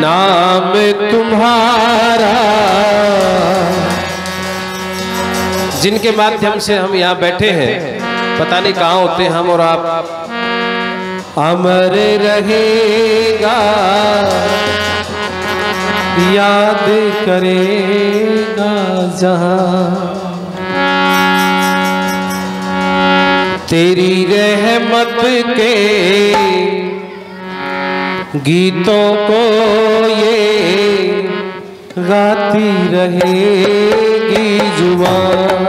नाम तुम्हारा, जिनके माध्यम से हम यहाँ बैठे हैं, पता नहीं कहाँ होते हम और आप, अमर रहेगा, याद करेगा जहां। तेरी रहमत के गीतों को ये गाती रहेगी जुबान।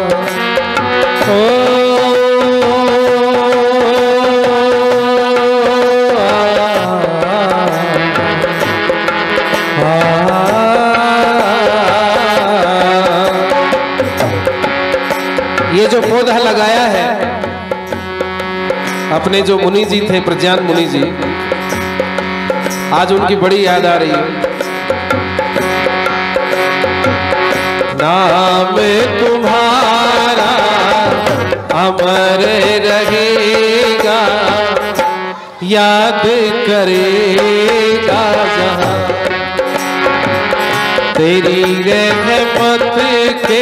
ये जो पौधा लगाया है अपने जो मुनि जी थे, प्रज्ञान मुनि जी, आज उनकी बड़ी याद आ रही है। नाम तुम्हारा अमर रहेगा, याद करेगा जहां। तेरी रहमत के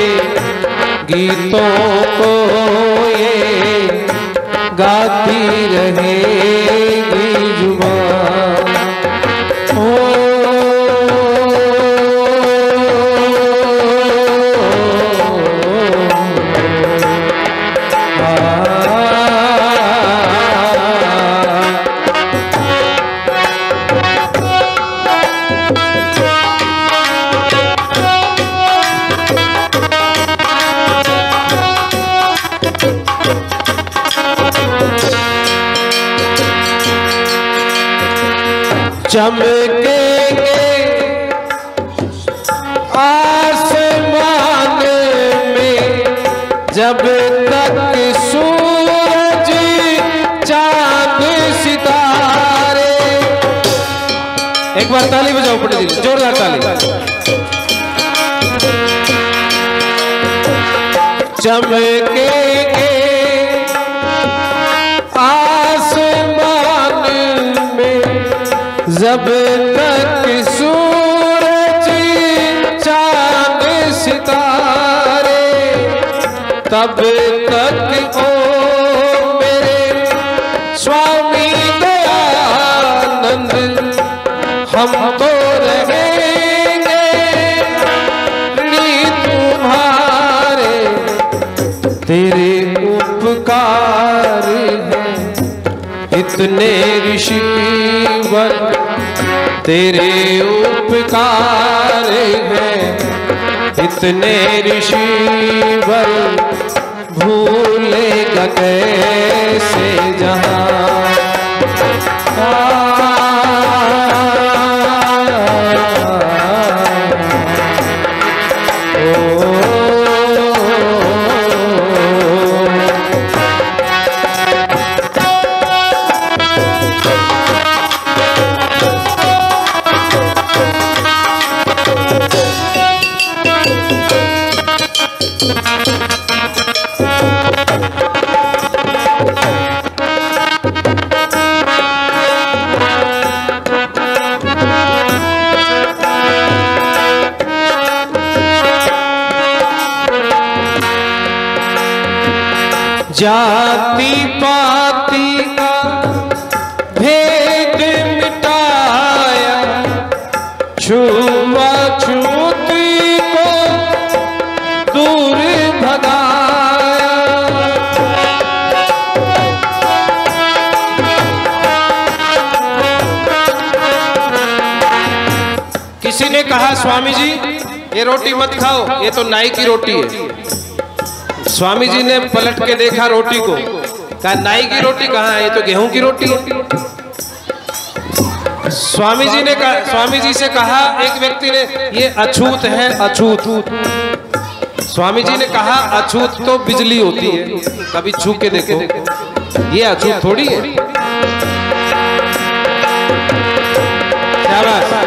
गीतों को ये गाती रहेगी जुबान। चमकेंगे आसमान में जब तक सूरज चांद सितारे। एक बार ताली बजाओ पंडित जी, जोरदार ताली। चमकेंगे आसमान में जब तक सूरज चांद सितारे, तब तक ओ मेरे स्वामी दयानंद हम तो रहेंगे नी तुम्हारे। तेरे उपकार हैं इतने ऋषिवर, तेरे उपकार हैं इतने ऋषिवर, भूलेगा कैसे जहां। जाति पाति का भेद मिटाया, छुआछूती को दूर भगाया। किसी ने कहा स्वामी जी ये रोटी मत खाओ, ये तो नाई की रोटी है। स्वामी जी ने पलट के देखा रोटी को, कहा नाई की रोटी कहाँ है, ये तो गेहूं की रोटी है। स्वामी जी ने कहा, स्वामी जी से कहा एक व्यक्ति ने, ये अछूत है अछूत। स्वामी जी ने कहा अछूत तो बिजली होती है, कभी छू के देखो, ये अछूत थोड़ी है। क्या बात।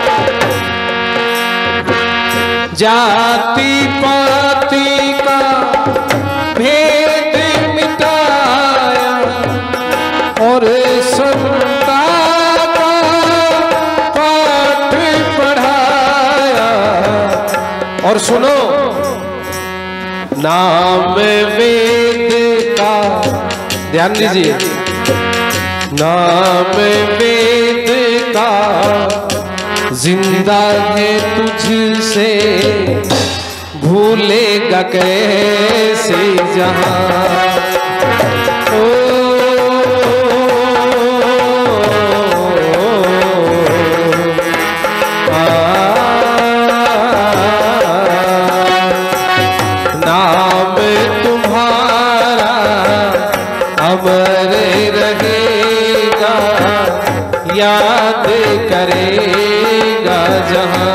जाति पाति का भेद मिटाया और समता का पाठ और सुनो, नाम वेद का, ध्यान दीजिए, नाम वेद का जिंदा है तुझसे, भूलेगा कैसे जहां। नाम तुम्हारा अमर रहेगा, याद करेगा जहां।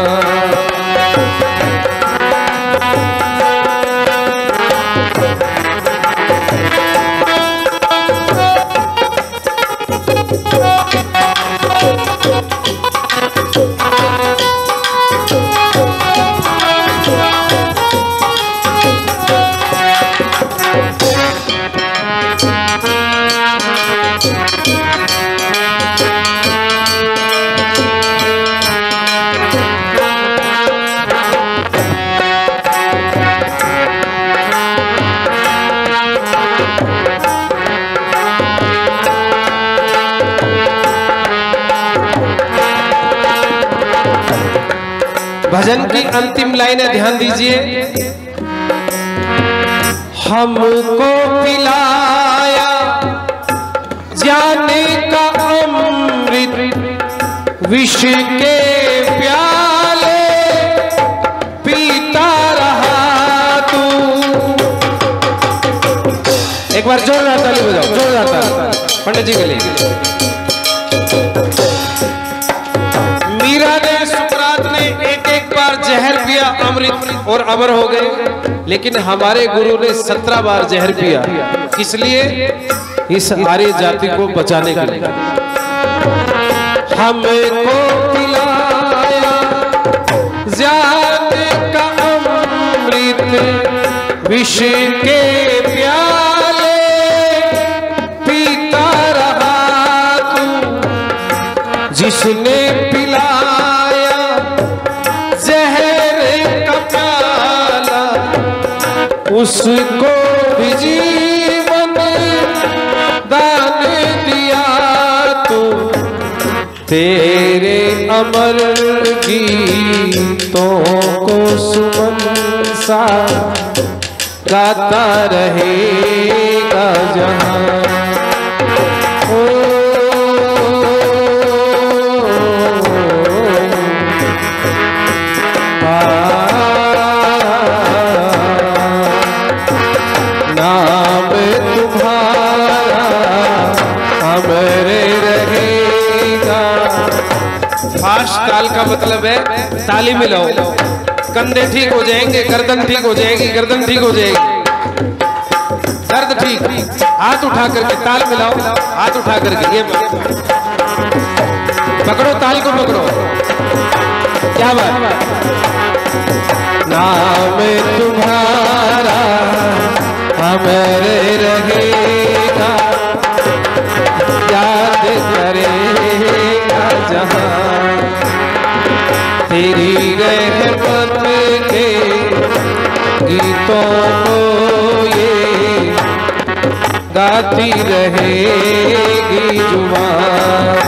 भजन की अंतिम लाइनें ध्यान दीजिए। हमको पिलाया जाने का अमृत, विष के प्याले पीता रहा तू। एक बार जोरदार ताली बजाओ, जोरदार पंडित जी के लिए। मीरा ने, सुकरात ने एक एक बार जहर पिया अमृत और अमर हो गए, लेकिन हमारे गुरु ने 17 बार जहर पिया। किस लिए? इस आर्य जाति को बचाने के लिए। हमको पिलाया जाने का अमृत, विष के प्याले पीता रहा तू। जिसने पिलाया जहर का प्याला, उसको भी जीवन दान दिया तू। तेरे अमर गीतों को सुमन सा गाता रहेगा जहां। नाम तुम्हारा अमर रहेगा। फास्ट ताल का मतलब है ताली मिलाओ, कंधे ठीक हो जाएंगे, गर्दन ठीक हो जाएगी, गर्दन ठीक हो जाएगी, दर्द ठीक। हाथ उठा करके ताल मिलाओ, हाथ उठा करके ये पकड़ो, ताल को पकड़ो। क्या बात? नाम तुम्हारा अमर रहेगा, याद करेगा जहां। तेरी रहमत के गीतों को ये गाती रहेगी जुबान।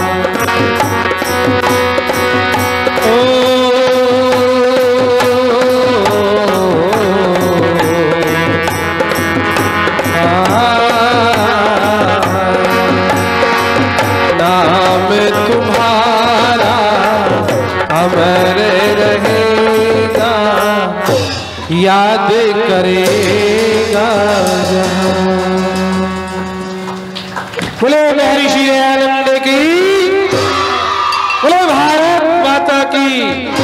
नाम तुम्हारा अमर रहेगा, याद करेगा जहां। बोले महर्षि दयानंद की, बोले भारत माता की।